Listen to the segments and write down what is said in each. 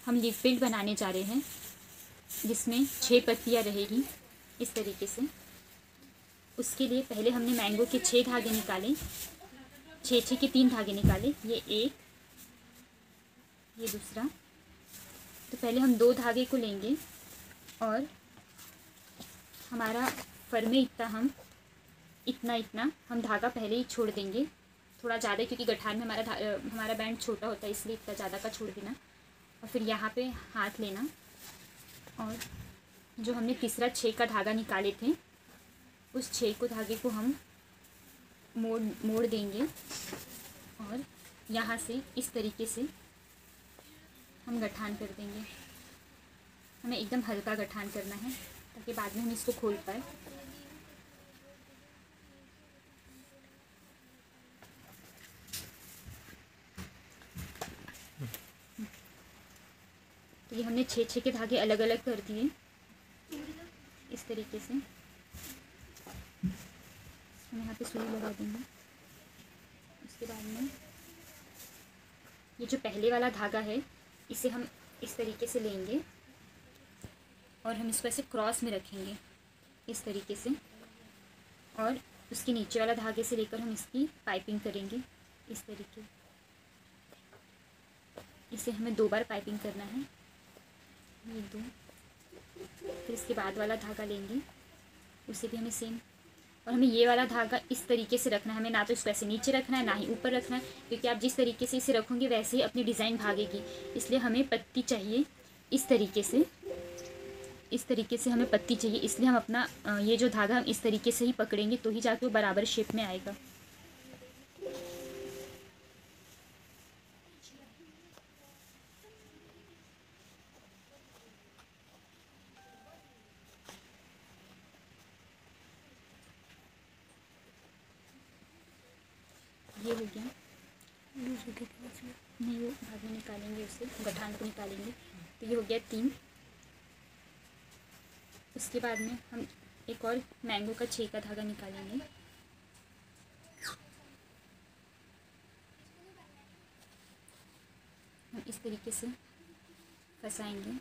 हम leaf belt बनाने जा रहे हैं जिसमें 6 पत्तियाँ रहेगी इस तरीके से। उसके लिए पहले हमने मैंगो के 6 धागे निकाले, 6 के 3 धागे निकाले, ये एक, ये दूसरा। तो पहले हम 2 धागे को लेंगे और हमारा फर में इतना हम धागा पहले ही छोड़ देंगे, थोड़ा ज़्यादा, क्योंकि गठान में हमारा बैंड छोटा होता है, इसलिए इतना ज़्यादा का छोड़ देना। और फिर यहाँ पे हाथ लेना और जो हमने तीसरा 6 का धागा निकाले थे उस 6 धागे को हम मोड़ देंगे और यहाँ से इस तरीके से हम गठान कर देंगे। हमें एकदम हल्का गठान करना है ताकि बाद में हम इसको खोल पाए। तो ये हमने 6 के धागे अलग अलग कर दिए इस तरीके से। हम यहाँ पे सुई लगा देंगे। उसके बाद में ये जो पहले वाला धागा है इसे हम इस तरीके से लेंगे और हम इसको ऐसे क्रॉस में रखेंगे इस तरीके से, और उसके नीचे वाला धागे से लेकर हम इसकी पाइपिंग करेंगे इस तरीके। इसे हमें 2 बार पाइपिंग करना है, ये 2। फिर इसके बाद वाला धागा लेंगे, उसे भी हमें सेम। और हमें ये वाला धागा इस तरीके से रखना है, हमें ना तो इसको ऐसे नीचे रखना है ना ही ऊपर रखना है, क्योंकि आप जिस तरीके से इसे रखोगे वैसे ही अपनी डिज़ाइन भागेगी। इसलिए हमें पत्ती चाहिए इस तरीके से हमें पत्ती चाहिए। इसलिए हम अपना ये जो धागा हम इस तरीके से ही पकड़ेंगे तो ही जाके वो बराबर शेप में आएगा। ये हो गया। नहीं, वो बाद में निकालेंगे, उससे गठान को निकालेंगे। तो ये हो गया 3। उसके बाद में हम एक और मैंगो का 6 का धागा निकालेंगे। हम इस तरीके से फंसाएंगे।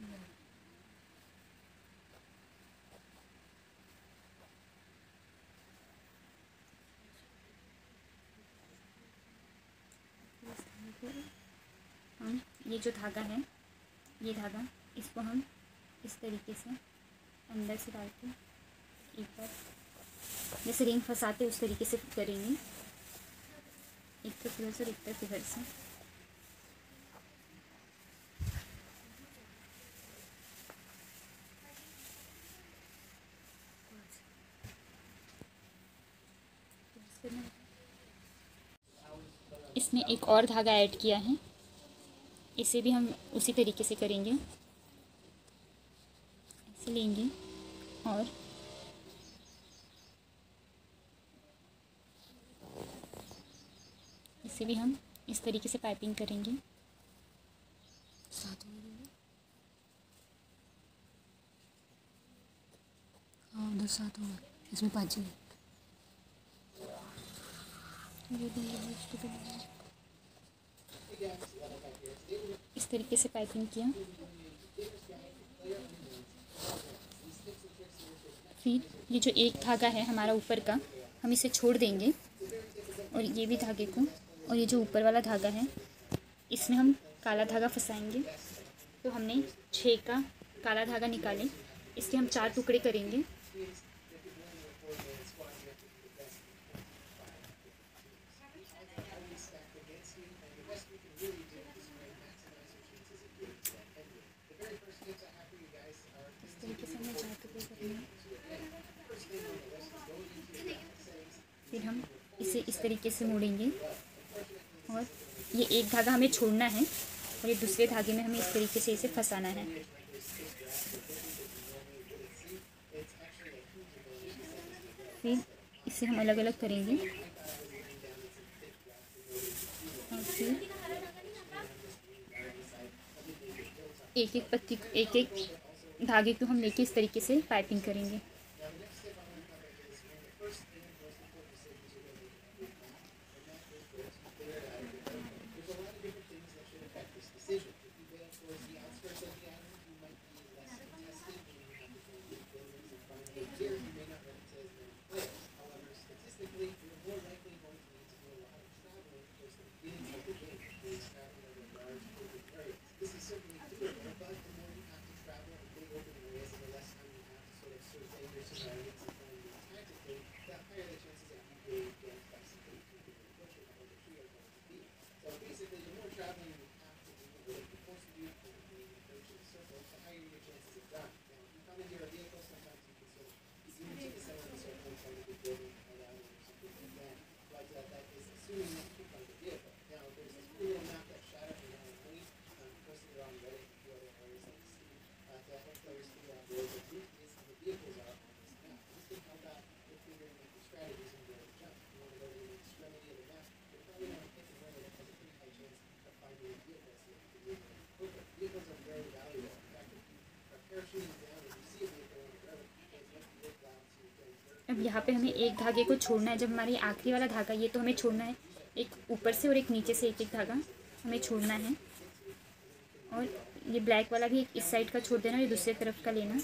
हम ये जो धागा है, ये धागा, इसको हम इस तरीके से अंदर से डाल के एक बार जैसे रिंग फंसाते उस तरीके से करेंगे, एक तरफ इधर से और एक तरफ इधर से। इसमें एक और धागा ऐड किया है, इसे भी हम उसी तरीके से करेंगे। ऐसे लेंगे और इसे भी हम इस तरीके से पाइपिंग करेंगे। हाँ, उधर 7 होगा, इसमें 5 है। इस तरीके से पाइपिंग किया। फिर ये जो एक धागा है हमारा ऊपर का, हम इसे छोड़ देंगे और ये भी धागे को, और ये जो ऊपर वाला धागा है इसमें हम काला धागा फंसाएंगे। तो हमने 6 का काला धागा निकाले, इसके हम 4 टुकड़े करेंगे। इस तरीके से हमें 4 टुकड़े करने हैं। फिर हम इसे इस तरीके से मोड़ेंगे और ये एक धागा हमें छोड़ना है और ये दूसरे धागे में हमें इस तरीके से इसे फंसाना है। फिर इसे हम अलग अलग करेंगे और फिर एक एक पत्ती, एक एक धागे को हम लेके इस तरीके से पाइपिंग करेंगे। यहाँ पे हमें एक धागे को छोड़ना है। जब हमारी आखिरी वाला धागा, ये तो हमें छोड़ना है, एक ऊपर से और एक नीचे से एक एक धागा हमें छोड़ना है। और ये ब्लैक वाला भी एक इस साइड का छोड़ देना, ये दूसरी तरफ का लेना।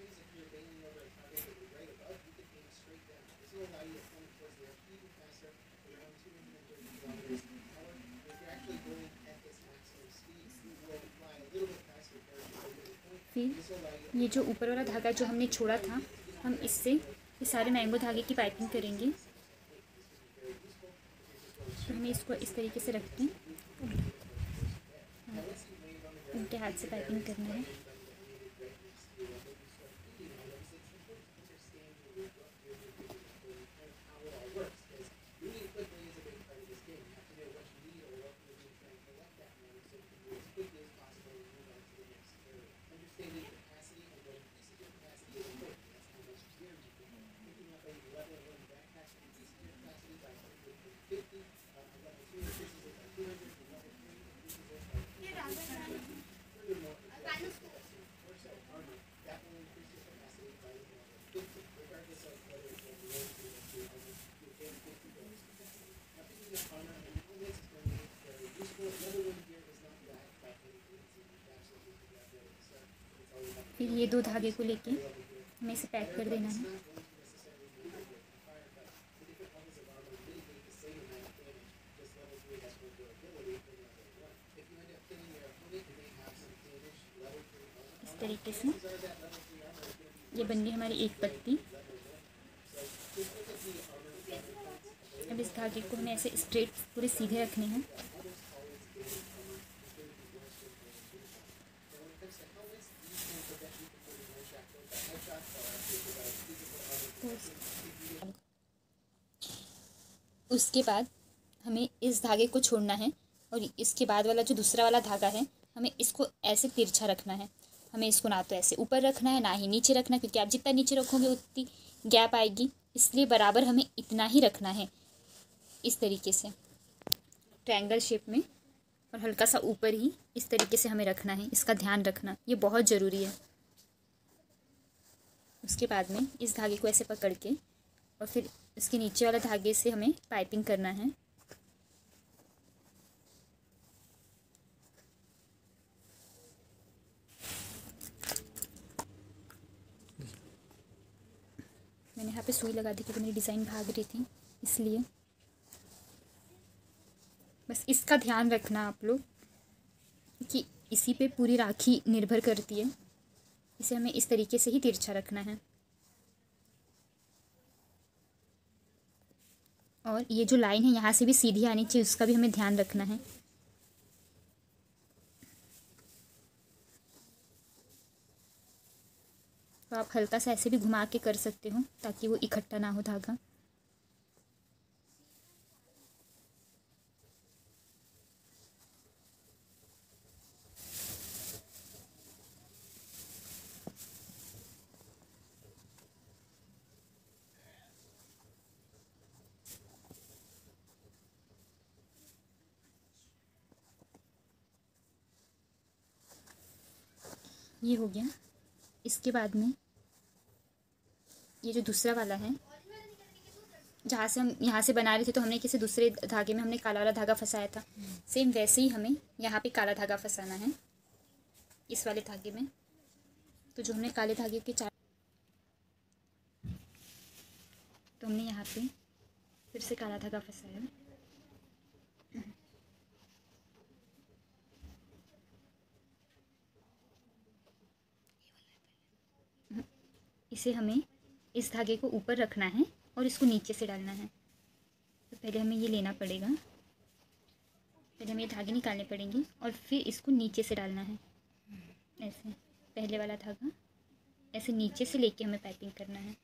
फिर ये जो ऊपर वाला धागा जो हमने छोड़ा था, हम इससे ये सारे मैंगो धागे की पाइपिंग करेंगे। तो हमें इसको इस तरीके से रख दें, उल्टे हाथ से पाइपिंग करना है। फिर ये दो धागे को लेके हमें इसे पैक कर देना है। इस तरीके से ये बन गई हमारी एक पत्ती। अब इस धागे को हमें ऐसे स्ट्रेट पूरे सीधे रखने हैं। उसके बाद हमें इस धागे को छोड़ना है और इसके बाद वाला जो दूसरा वाला धागा है, हमें इसको ऐसे तिरछा रखना है। हमें इसको ना तो ऐसे ऊपर रखना है, ना ही नीचे रखना है, क्योंकि आप जितना नीचे रखोगे उतनी गैप आएगी। इसलिए बराबर हमें इतना ही रखना है, इस तरीके से ट्रायंगल शेप में, और हल्का सा ऊपर ही इस तरीके से हमें रखना है। इसका ध्यान रखना, ये बहुत ज़रूरी है। उसके बाद में इस धागे को ऐसे पकड़ के और फिर इसके नीचे वाला धागे से हमें पाइपिंग करना है। मैंने यहाँ पे सुई लगा दी क्योंकि मेरी डिज़ाइन भाग रही थी, इसलिए बस इसका ध्यान रखना आप लोग कि इसी पे पूरी राखी निर्भर करती है। इसे हमें इस तरीके से ही तिरछा रखना है। और ये जो लाइन है यहाँ से भी सीधी आनी चाहिए, उसका भी हमें ध्यान रखना है। तो आप हल्का सा ऐसे भी घुमा के कर सकते हो ताकि वो इकट्ठा ना हो धागा। ये हो गया। इसके बाद में ये जो दूसरा वाला है, जहाँ से हम यहाँ से बना रहे थे, तो हमने किसी दूसरे धागे में हमने काला वाला धागा फंसाया था। सेम वैसे ही हमें यहाँ पे काला धागा फंसाना है, इस वाले धागे में। तो जो हमने काले धागे के चार, तो हमने यहाँ पे फिर से काला धागा फंसाया। इसे हमें इस धागे को ऊपर रखना है और इसको नीचे से डालना है। तो पहले हमें ये लेना पड़ेगा, पहले हमें ये धागे निकालने पड़ेंगे और फिर इसको नीचे से डालना है। ऐसे पहले वाला धागा ऐसे नीचे से लेके हमें पाइपिंग करना है।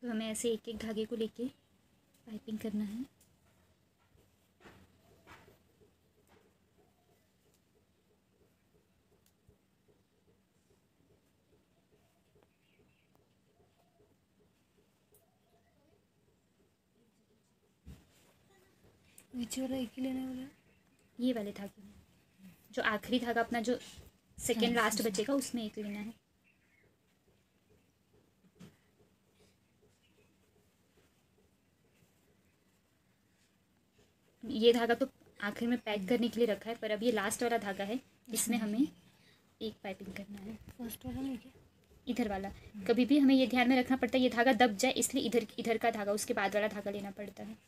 तो हमें ऐसे एक एक धागे को लेके पाइपिंग करना है। नीचे वाला एक ही लेने वाला है। ये वाले धागे में जो आखिरी धागा अपना जो सेकेंड लास्ट बचेगा उसमें एक लेना है। ये धागा तो आखिर में पैक करने के लिए रखा है, पर अब ये लास्ट वाला धागा है, इसमें हमें एक पाइपिंग करना है। फर्स्ट वाला नहीं क्या? इधर वाला। कभी भी हमें ये ध्यान में रखना पड़ता है ये धागा दब जाए, इसलिए इधर इधर का धागा उसके बाद वाला धागा लेना पड़ता है।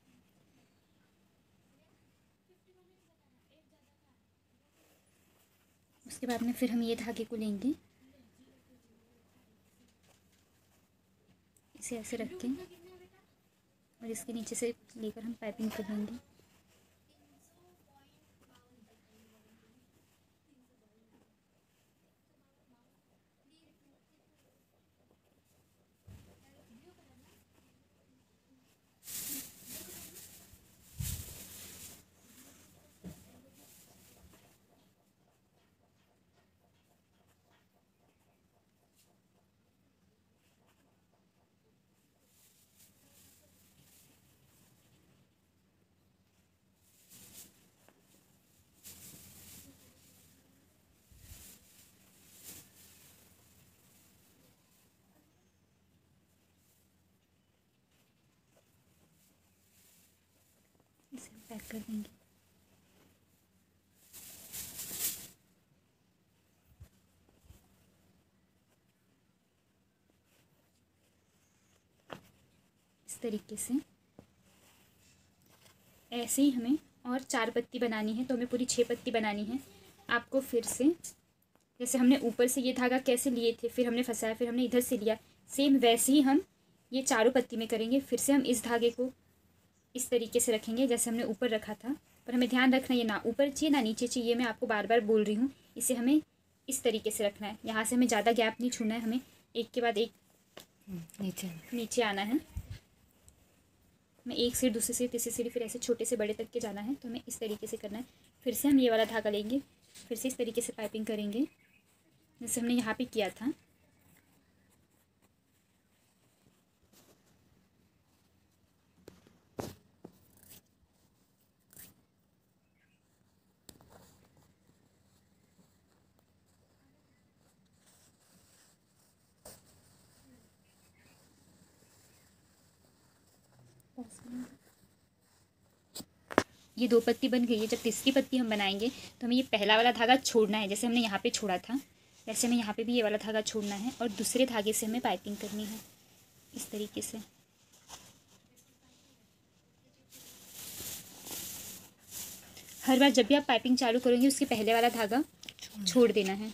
उसके बाद में फिर हम ये धागे को लेंगे, इसे ऐसे रख के और इसके नीचे से लेकर हम पाइपिंग कर लेंगे। इसे पैक कर देंगे। इस तरीके से ऐसे ही हमें और 4 पत्ती बनानी है, तो हमें पूरी 6 पत्ती बनानी है। आपको फिर से जैसे हमने ऊपर से ये धागा कैसे लिए थे, फिर हमने फंसाया, फिर हमने इधर से लिया, सेम वैसे ही हम ये चारों पत्ती में करेंगे। फिर से हम इस धागे को इस तरीके से रखेंगे जैसे हमने ऊपर रखा था, पर हमें ध्यान रखना ये ना ऊपर चाहिए ना नीचे चाहिए। ये मैं आपको बार बार बोल रही हूँ, इसे हमें इस तरीके से रखना है। यहाँ से हमें ज़्यादा गैप नहीं छूना है, हमें एक के बाद एक नीचे आना है। हमें एक सीढ़ी, दूसरी सीढ़ी, तीसरी सीढ़ी, फिर ऐसे छोटे से बड़े तक के जाना है। तो हमें इस तरीके से करना है। फिर से हम ये वाला धागा लेंगे, फिर से इस तरीके से पाइपिंग करेंगे जैसे हमने यहाँ पे किया था। ये 2 पत्ती बन गई है। जब तीसरी पत्ती हम बनाएंगे तो हमें ये पहला वाला धागा छोड़ना है, जैसे हमने यहाँ पे छोड़ा था वैसे हमें यहाँ पे भी ये वाला धागा छोड़ना है और दूसरे धागे से हमें पाइपिंग करनी है इस तरीके से। हर बार जब भी आप पाइपिंग चालू करेंगे उसके पहले वाला धागा छोड़ देना है।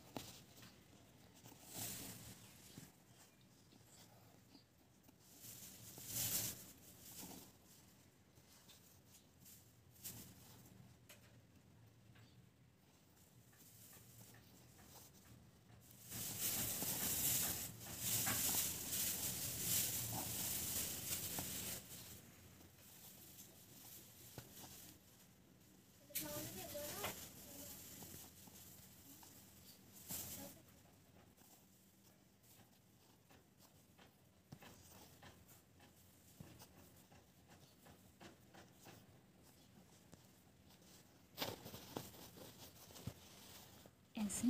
ऐसे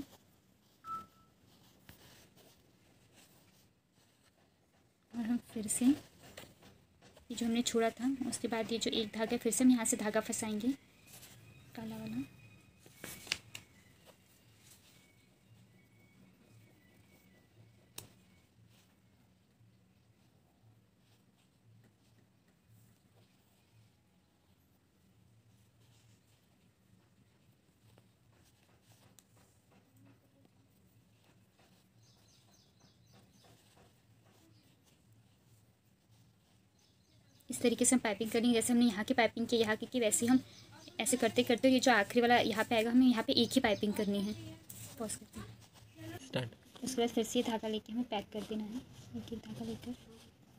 और हम फिर से ये जो हमने छोड़ा था उसके बाद ये जो एक धागा फिर से हम यहाँ से धागा फंसाएंगे काला वाला। इस तरीके से हम पाइपिंग करेंगे जैसे हमने यहाँ की पाइपिंग की यहाँ की वैसे हम ऐसे करते करते ये जो आखिरी वाला यहाँ पे आएगा हमें यहाँ पे एक ही पाइपिंग करनी है। पॉज करते हैं। उसके बाद फिर से धागा लेके हमें पैक कर देना है, एक एक धागा लेकर।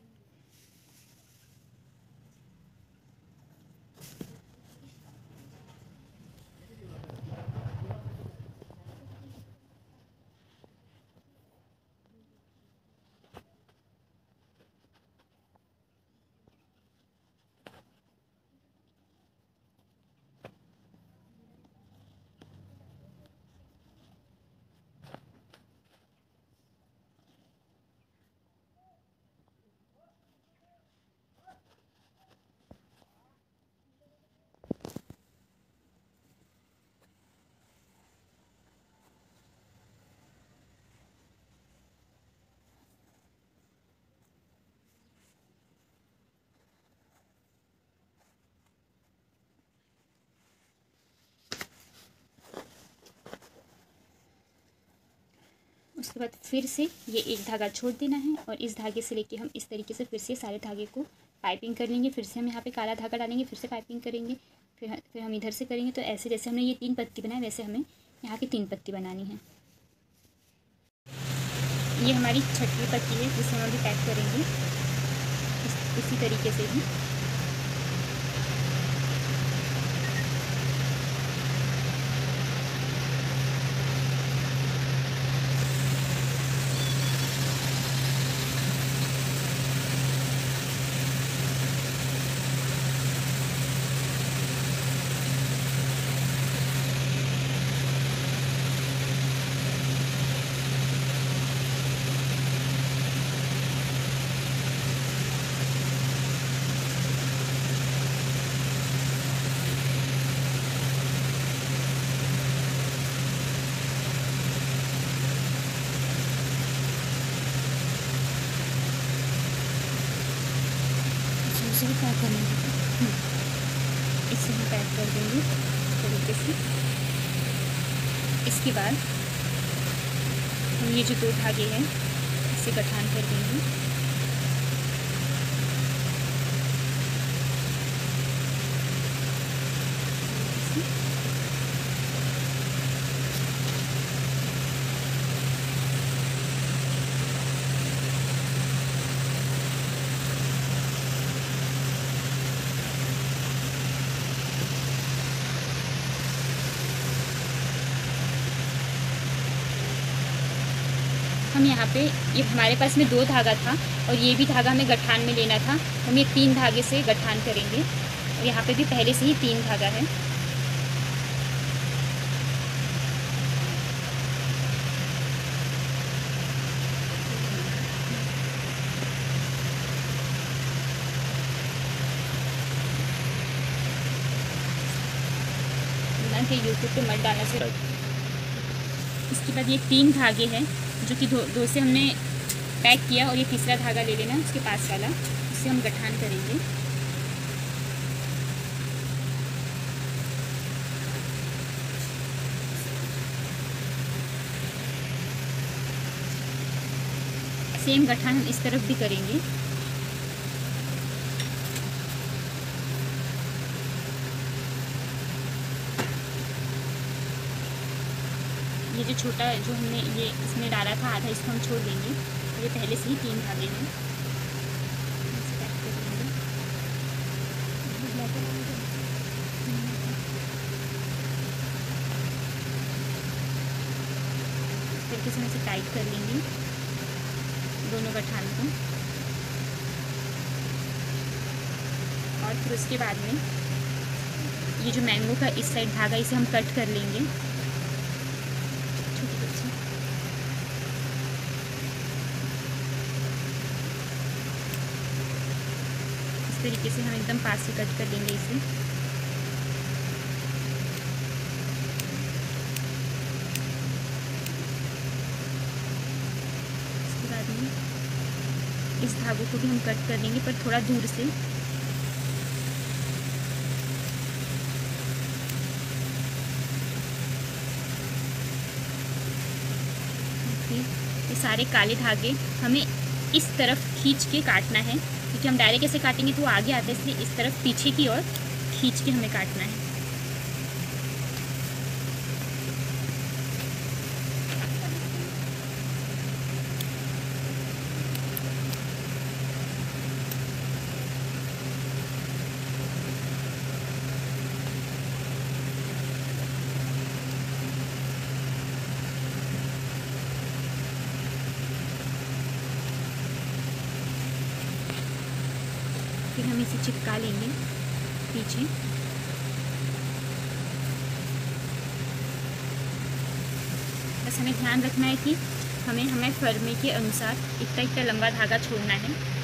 उसके बाद फिर से ये एक धागा छोड़ देना है और इस धागे से लेके हम इस तरीके से फिर से सारे धागे को पाइपिंग कर लेंगे। फिर से हम यहाँ पे काला धागा डालेंगे, फिर से पाइपिंग करेंगे, फिर हम इधर से करेंगे। तो ऐसे जैसे हमने ये 3 पत्ती बनाए वैसे हमें यहाँ की 3 पत्ती बनानी है। ये हमारी 6वीं पत्ती है जिसे हम अभी पैक करेंगे इसी तरीके से ही। इसे भी पैक करना है। इसे हम पैक कर देंगे इस तरीके से। इसके बाद हम ये जो 2 धागे हैं इसे गठान कर देंगे। हम यहाँ पे ये हमारे पास में 2 धागा था और ये भी धागा हमें गठान में लेना था। हम ये 3 धागे से गठान करेंगे और यहाँ पे भी पहले से ही 3 धागा है। यूट्यूब पे मत डालना से। इसके बाद ये 3 धागे हैं जो कि दो से हमने पैक किया और ये तीसरा धागा ले लेना उसके पास वाला, उससे हम गठान करेंगे। सेम गठान हम इस तरफ भी करेंगे। ये जो छोटा जो हमने ये इसमें डाला था आधा, इसको हम छोड़ देंगे। ये पहले से ही 3 धागे हैं। तरीके से हम इसे टाइट कर लेंगे दोनों गठान को। और फिर उसके बाद में ये जो मैंगो का इस साइड धागा इसे हम कट कर लेंगे। इस तरीके से हम एकदम पास से कट कर लेंगे इसे। इसके बाद में इस धागों को भी हम कट कर लेंगे पर थोड़ा दूर से। ये सारे काले धागे हमें इस तरफ खींच के काटना है, क्योंकि हम डायरेक्ट ऐसे काटेंगे तो वो आगे आता है, इसलिए इस तरफ पीछे की ओर खींच के हमें काटना है। फिर हम इसे चिपका लेंगे पीछे। बस हमें ध्यान रखना है कि हमें फर्मे के अनुसार इतना लंबा धागा छोड़ना है।